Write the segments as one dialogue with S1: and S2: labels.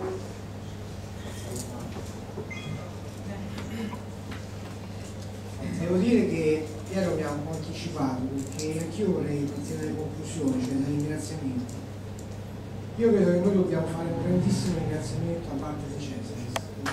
S1: Devo dire che Piero mi ha un po' anticipato, perché anch'io vorrei partire dalle conclusioni, cioè dai ringraziamenti. Io credo che noi dobbiamo fare un grandissimo ringraziamento a parte di Cesare.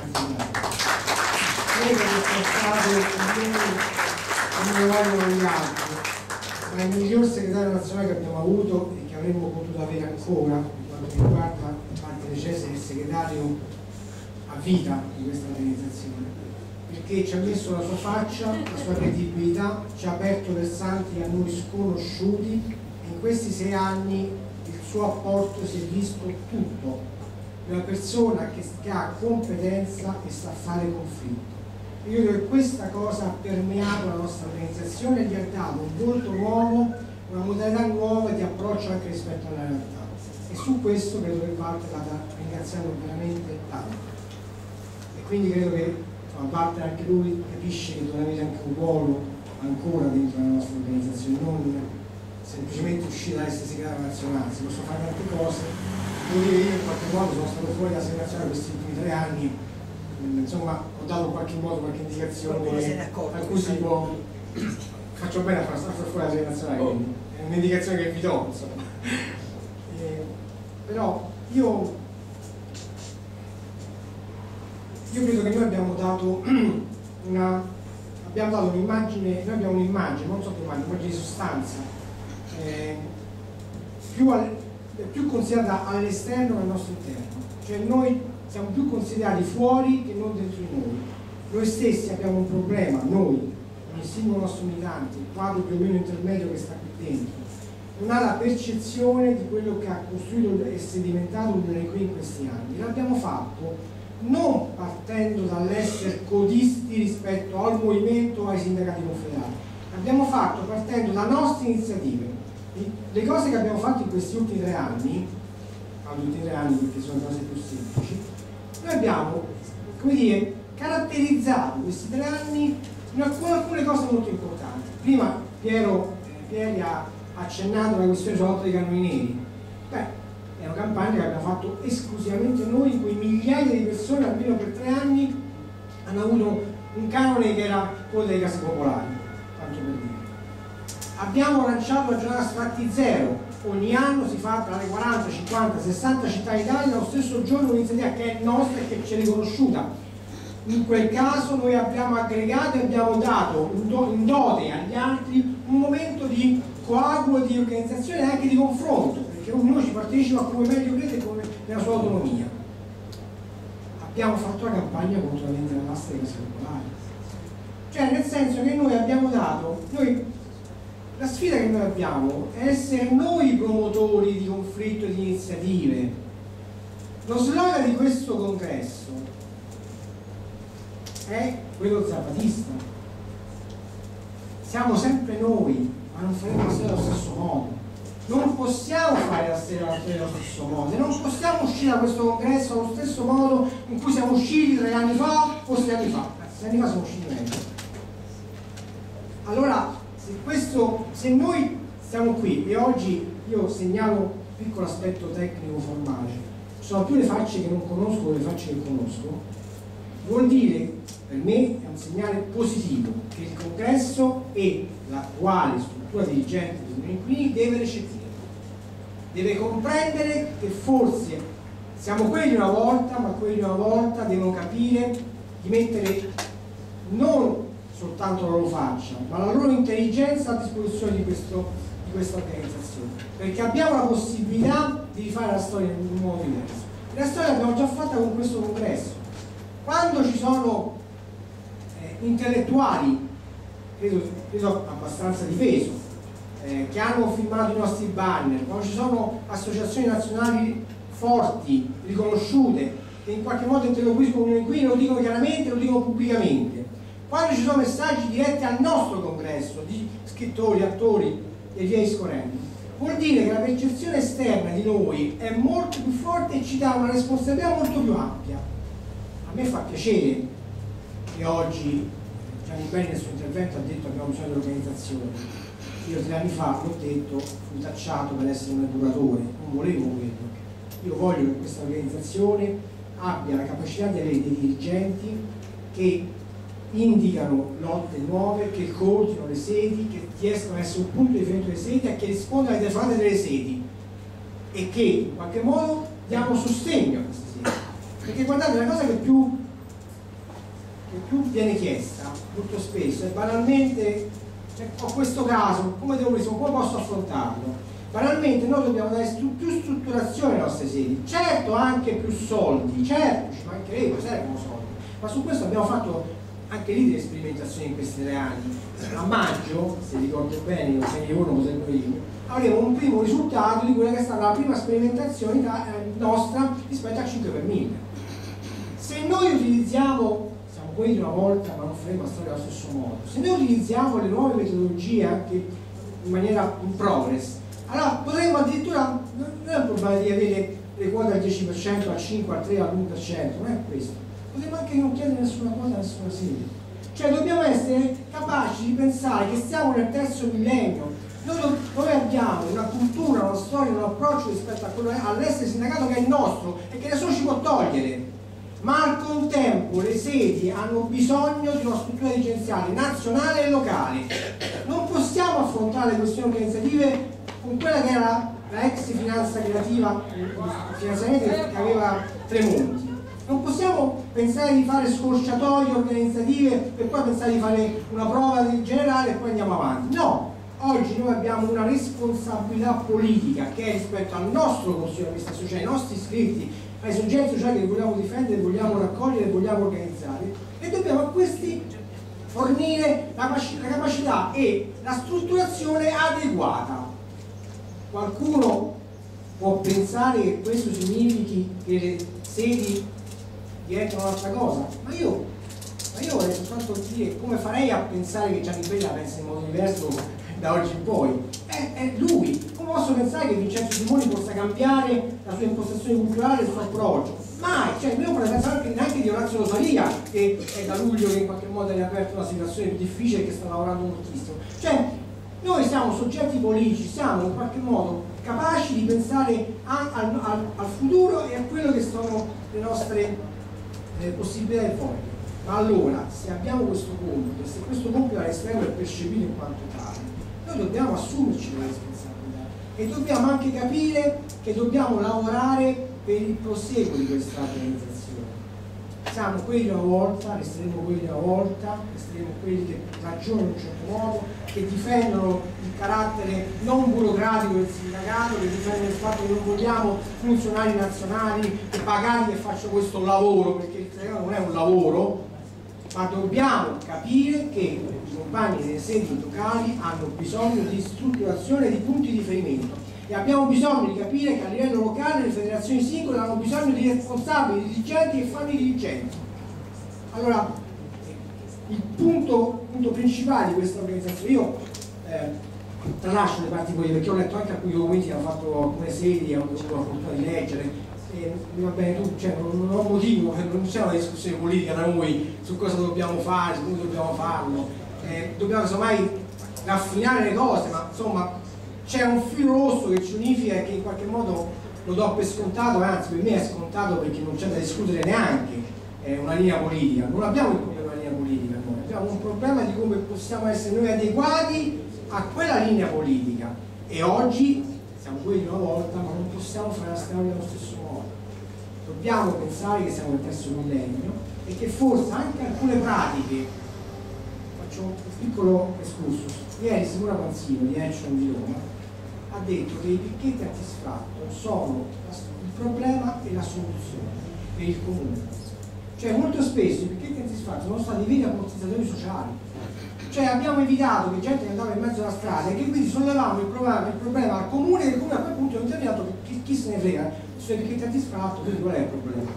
S1: Credo che sia stato come lo vogliono gli altri, ma il miglior segretario nazionale che abbiamo avuto e che avremmo potuto avere ancora, per quanto mi riguarda, parte di Cesare, è il segretario a vita di questa organizzazione, perché ci ha messo la sua faccia, la sua credibilità, ci ha aperto versanti a noi sconosciuti e in questi 6 anni il suo apporto si è visto tutto. È una persona che ha competenza e sa fare conflitto. Io credo che questa cosa ha permeato la nostra organizzazione e gli ha dato un volto nuovo, una modalità nuova di approccio anche rispetto alla realtà. E su questo credo che Walter vada ringraziando veramente tanto. E quindi credo che a parte anche lui capisce che deve avere anche un ruolo ancora dentro la nostra organizzazione, non semplicemente uscire dall'essere segretario nazionale. Si possono fare tante cose. Devo dire, io in qualche modo sono stato fuori dalla segretaria nazionale questi ultimi 3 anni, insomma ho dato in qualche modo qualche indicazione a cui si può, faccio bene a far stare fuori dalla segretaria nazionale, quindi è un'indicazione che vi do, insomma. Però io credo che noi abbiamo dato un'immagine, noi abbiamo un'immagine, non so che un'immagine di sostanza, più considerata all'esterno che al nostro interno. Cioè noi siamo più considerati fuori che non dentro di noi. Noi stessi abbiamo un problema, noi, ogni singolo nostro militante, il quadro più o meno intermedio che sta qui dentro, non ha la percezione di quello che ha costruito e sedimentato l'Unione qui in questi anni. L'abbiamo fatto non partendo dall'essere codisti rispetto al movimento o ai sindacati confederali, l'abbiamo fatto partendo da nostre iniziative. Le cose che abbiamo fatto in questi ultimi 3 anni, tutti 3 anni perché sono cose più semplici, noi abbiamo, come dire, caratterizzato questi 3 anni in alcune cose molto importanti. Prima Pieri ha accennato alla questione sulla lotta dei canoni neri. È una campagna che abbiamo fatto esclusivamente noi, in cui migliaia di persone almeno per 3 anni hanno avuto un canone che era quello delle case popolari, tanto per dire. Abbiamo lanciato la giornata sfratti zero, ogni anno si fa tra le 40, 50, 60 città d'Italia lo stesso giorno un'iniziativa che è nostra e che ci è riconosciuta. In quel caso noi abbiamo aggregato e abbiamo dato in dote agli altri un momento di coagulo, di organizzazione e anche di confronto, perché ognuno ci partecipa come meglio crede e come nella sua autonomia. Abbiamo fatto la campagna contro la vendita dell'asta dei case popolari, cioè nel senso che noi abbiamo dato, la sfida che noi abbiamo è essere noi i promotori di conflitto e di iniziative. Lo slogan di questo congresso è quello zapatista: siamo sempre noi, ma non faremo la storia allo stesso modo. Non possiamo fare la storia allo stesso modo, non possiamo uscire da questo congresso allo stesso modo in cui siamo usciti 3 anni fa o 6 anni fa. 6 anni fa siamo usciti meglio. Allora, se noi siamo qui e oggi io segnalo un piccolo aspetto tecnico formale, ci sono più le facce che non conosco che le facce che conosco, vuol dire, per me è un segnale positivo che il congresso e l'attuale struttura dirigente degli inquilini deve recepire, deve comprendere che forse siamo quelli una volta, ma quelli una volta devono capire di mettere non soltanto la loro faccia, ma la loro intelligenza a disposizione di questa organizzazione, perché abbiamo la possibilità di rifare la storia in un modo diverso. La storia l'abbiamo già fatta con questo congresso. Quando ci sono intellettuali, credo abbastanza di peso, che hanno firmato i nostri banner, quando ci sono associazioni nazionali forti, riconosciute, che in qualche modo interloquiscono con noi qui, lo dicono chiaramente, lo dicono pubblicamente, quando ci sono messaggi diretti al nostro congresso di scrittori, attori e via discorrendo, vuol dire che la percezione esterna di noi è molto più forte e ci dà una responsabilità molto più ampia. A me fa piacere che oggi Gianni Belli nel suo intervento ha detto che abbiamo bisogno di organizzazione. Io 3 anni fa l'ho detto, fui tacciato per essere un educatore, non volevo quello. Io voglio che questa organizzazione abbia la capacità di avere dei dirigenti che indicano lotte nuove, che coordinano le sedi, che riescono ad essere un punto di riferimento delle sedi e che rispondono alle telefonate delle sedi e che in qualche modo diamo sostegno a queste sedi. Perché guardate, la cosa che più viene chiesta molto spesso è banalmente, cioè, ho questo caso, come posso affrontarlo? Banalmente noi dobbiamo dare più strutturazione alle nostre sedi, certo anche più soldi, certo ci mancherebbe, servono soldi, ma su questo abbiamo fatto anche lì delle sperimentazioni in questi 3 anni. A maggio, se ricordo bene, non se ne uno avremo un primo risultato di quella che è stata la prima sperimentazione nostra rispetto a 5 per 1000. Se noi utilizziamo, siamo quelli di una volta ma non faremo la storia allo stesso modo, se noi utilizziamo le nuove metodologie anche in maniera in progress, allora potremmo addirittura, non è un problema di avere le quote al 10%, al 5%, al 3%, all'1%, non è questo. Potremmo anche non chiedere nessuna quota a nessuna sede. Cioè dobbiamo essere capaci di pensare che stiamo nel terzo millennio. Noi abbiamo una cultura, una storia, un approccio rispetto a quello all'essere sindacato che è il nostro e che nessuno ci può togliere. Ma al contempo le sedi hanno bisogno di una struttura dirigenziale nazionale e locale. Non possiamo affrontare le questioni organizzative con quella che era la ex finanza creativa, il finanziamento che aveva Tremonti. Non possiamo pensare di fare scorciatoie organizzative per poi pensare di fare una prova del generale e poi andiamo avanti. No, oggi noi abbiamo una responsabilità politica che è rispetto al nostro consiglio di amministrazione, cioè ai nostri iscritti, ai soggetti sociali che vogliamo difendere, vogliamo raccogliere, vogliamo organizzare, e dobbiamo a questi fornire la capacità e la strutturazione adeguata. Qualcuno può pensare che questo significhi che le sedi diventano un'altra cosa, ma io vorrei soltanto dire come farei a pensare che Gianni Breda pensa in modo diverso da oggi in poi. È lui. Come posso pensare che Vincenzo Simoni possa cambiare la sua impostazione culturale e il suo approccio? Mai. Cioè, io non vorrei pensare neanche di Orazio Rosaria, che è da luglio che in qualche modo ha riaperto una situazione più difficile e che sta lavorando moltissimo. Cioè, noi siamo soggetti politici, siamo in qualche modo capaci di pensare al futuro e a quello che sono le nostre possibilità di fuori. Ma allora, se abbiamo questo compito, e se questo compito all'esterno è percepito in quanto tale, noi dobbiamo assumerci la responsabilità e dobbiamo anche capire che dobbiamo lavorare per il proseguo di questa organizzazione. Siamo quelli di una volta, resteremo quelli di una volta, resteremo quelli che ragionano in un certo modo, che difendono il carattere non burocratico del sindacato, che difendono il fatto che non vogliamo funzionari nazionali e pagati che facciano questo lavoro, perché il sindacato non è un lavoro, ma dobbiamo capire che i compagni delle sedi locali hanno bisogno di strutturazione di punti di riferimento e abbiamo bisogno di capire che a livello locale le federazioni singole hanno bisogno di responsabili, di dirigenti che fanno i dirigenti. Allora, il punto principale di questa organizzazione, io tralascio le parti politiche perché ho letto anche alcuni documenti che hanno fatto alcune sedi, ho avuto la fortuna di leggere, e va bene, cioè, non ho motivo, non c'è una discussione politica da noi su cosa dobbiamo fare, su come dobbiamo farlo, dobbiamo insomma raffinare le cose, ma insomma c'è un filo rosso che ci unifica e che in qualche modo lo do per scontato, anzi per me è scontato perché non c'è da discutere neanche una linea politica, non abbiamo il problema della linea politica noi, abbiamo un problema di come possiamo essere noi adeguati a quella linea politica e oggi siamo quelli di una volta ma non possiamo fare la strada nello stesso modo, dobbiamo pensare che siamo nel terzo millennio e che forse anche alcune pratiche, faccio un piccolo excursus, ieri Simona Panzino di Action di Roma ha detto che i picchetti antisfratto sono il problema e la soluzione per il comune. Cioè molto spesso i picchetti antisfratto sono stati veri ammortizzatori sociali. Cioè abbiamo evitato che gente che andava in mezzo alla strada e che quindi sollevavamo il problema al comune e il comune a quel punto non terminato che chi se ne frega sui picchetti antisfratto, quindi qual è il problema?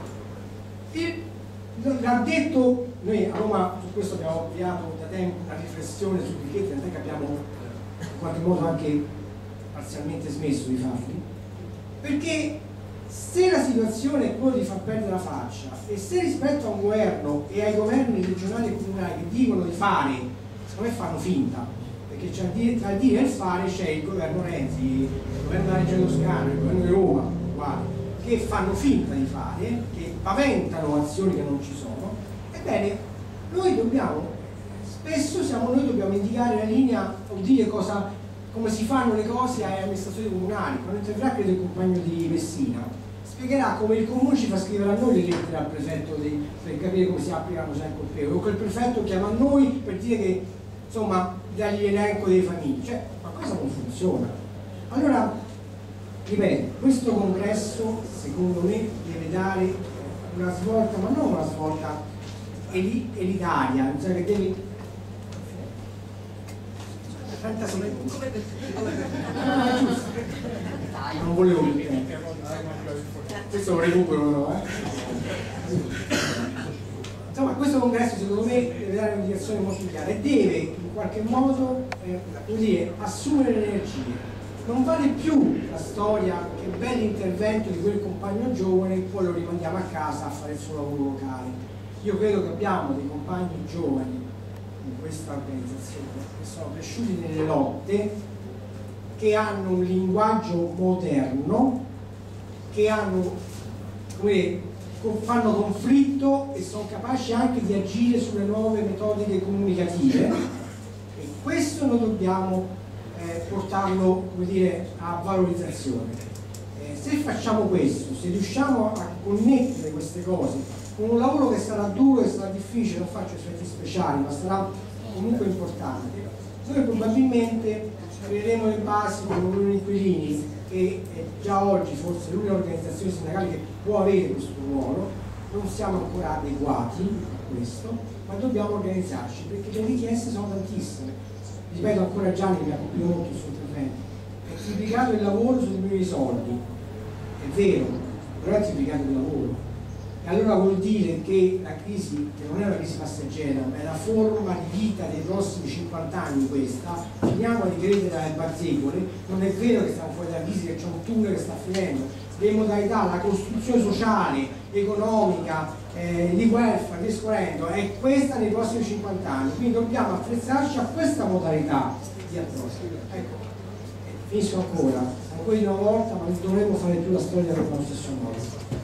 S1: L'ha detto, noi a Roma su questo abbiamo avviato da tempo una riflessione sui picchetti, non è che abbiamo in qualche modo anche parzialmente smesso di farli, perché se la situazione è quella di far perdere la faccia e se rispetto a un governo e ai governi regionali e comunali che dicono di fare, secondo me fanno finta, perché tra il dire e il fare c'è il governo Renzi, il governo della regione Toscana, il governo di Roma, uguale. che fanno finta di fare, che paventano azioni che non ci sono. Ebbene, noi dobbiamo, spesso noi dobbiamo indicare la linea o dire come si fanno le cose alle amministrazioni comunali. Quando interverrà, credo, il compagno di Messina, spiegherà come il comune ci fa scrivere a noi le lettere al prefetto per capire come si applicano se è colpevole, o che il prefetto chiama a noi per dire che, insomma, dagli elenco delle famiglie. Cioè, ma questo non funziona. Allora, ripeto, questo congresso secondo me deve dare una svolta, ma non una svolta elitaria, cioè che deve 30 secondi. Non volevo il tempo. Questo lo recupero però, Insomma, questo congresso secondo me deve dare un'indicazione molto chiara e deve in qualche modo assumere le energie. Non vale più la storia che bell'intervento di quel compagno giovane e poi lo rimandiamo a casa a fare il suo lavoro locale. Io credo che abbiamo dei compagni giovani in questa organizzazione che sono cresciuti nelle lotte, che hanno un linguaggio moderno, che hanno, fanno conflitto e sono capaci anche di agire sulle nuove metodiche comunicative, e questo noi dobbiamo portarlo a valorizzazione. Se facciamo questo, se riusciamo a connettere queste cose con un lavoro che sarà duro e sarà difficile, non faccio effetti speciali, ma sarà comunque importante, noi probabilmente creeremo le basi con l'Unione Inquilini, che è già oggi forse l'unica organizzazione sindacale che può avere questo ruolo. Non siamo ancora adeguati a questo, ma dobbiamo organizzarci perché le richieste sono tantissime. Ripeto ancora, Gianni mi ha colpito molto il suo intervento, è triplicato il lavoro su milioni di soldi, è vero, però è triplicato il lavoro. E allora vuol dire che la crisi, che non è una crisi passeggera, ma è la forma di vita dei prossimi 50 anni questa, finiamo di credere alle barzecole. Non è vero che stiamo fuori dalla crisi, che c'è un tunnel che sta finendo. Le modalità, la costruzione sociale, economica, di welfare, discorrendo, è questa nei prossimi 50 anni, quindi dobbiamo attrezzarci a questa modalità di approccio. Ecco, finisco ancora di una volta, ma non dovremmo fare più la storia dello stesso modo.